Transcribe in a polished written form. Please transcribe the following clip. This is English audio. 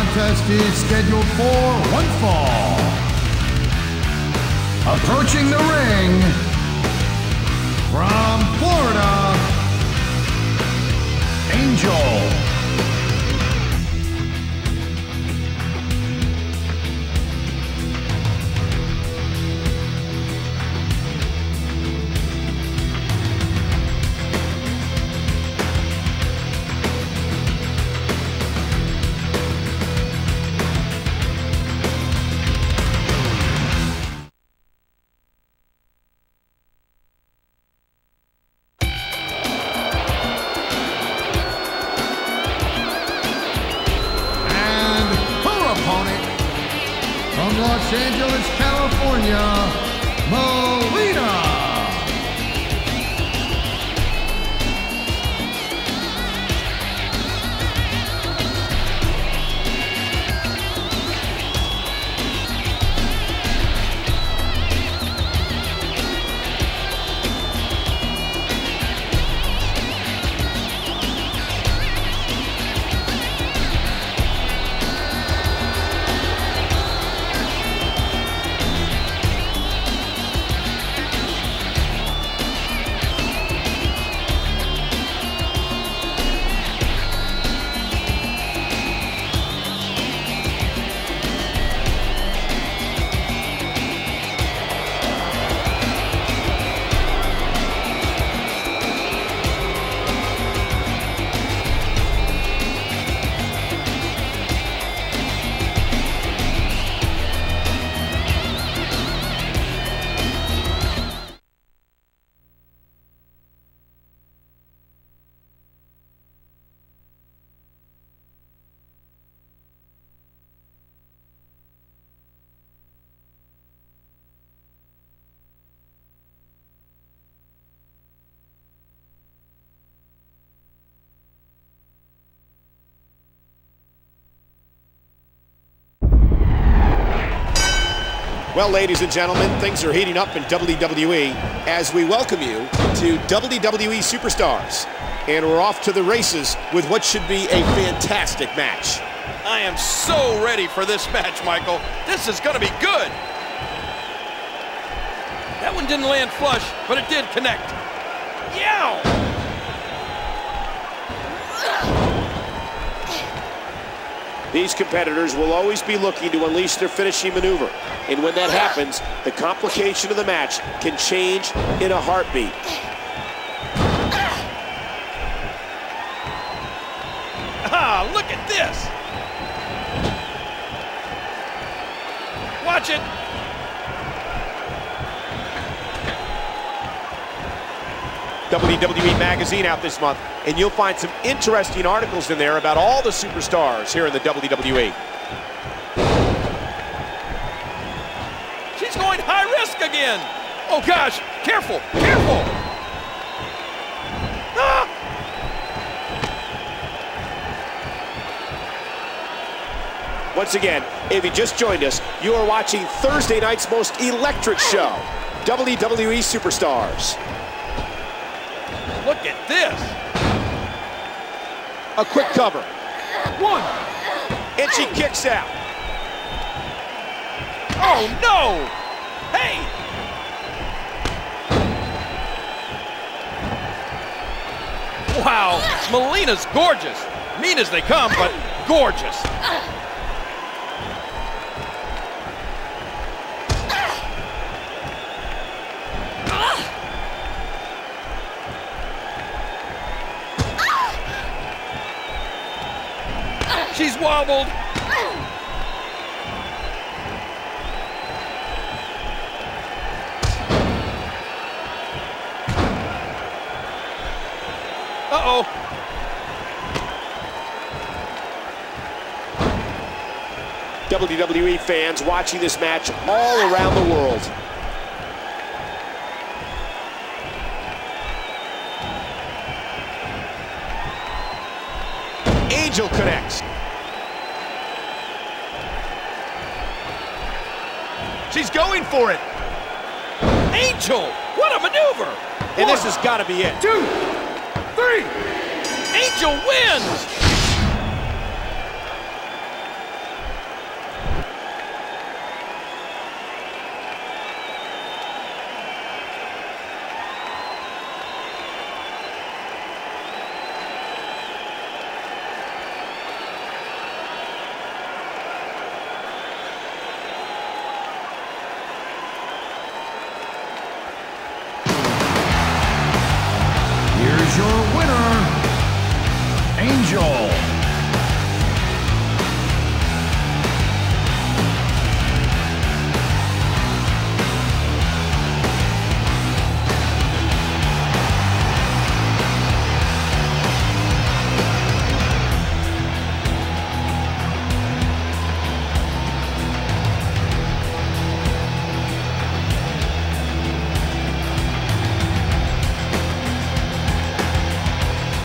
contest is scheduled for one fall. Approaching the ring from Florida, Angel. From Los Angeles, California, Melina. Well, ladies and gentlemen, things are heating up in WWE as we welcome you to WWE Superstars. And we're off to the races with what should be a fantastic match. I am so ready for this match, Michael. This is going to be good. That one didn't land flush, but it did connect. Yow! These competitors will always be looking to unleash their finishing maneuver. And when that happens, the complication of the match can change in a heartbeat. Ah, look at this! Watch it! WWE Magazine out this month, and you'll find some interesting articles in there about all the superstars here in the WWE. She's going high risk again! Oh gosh, careful, careful! Ah! Once again, if you just joined us, you are watching Thursday night's most electric show, WWE Superstars. Look at this. A quick cover. One. And she kicks out. Oh, no. Hey. Wow, Melina's gorgeous. Mean as they come, but gorgeous. She's wobbled. Uh-oh. WWE fans watching this match all around the world. Angel connects. She's going for it. Angel, what a maneuver. And this has got to be it. 2, 3. Angel wins. Angel.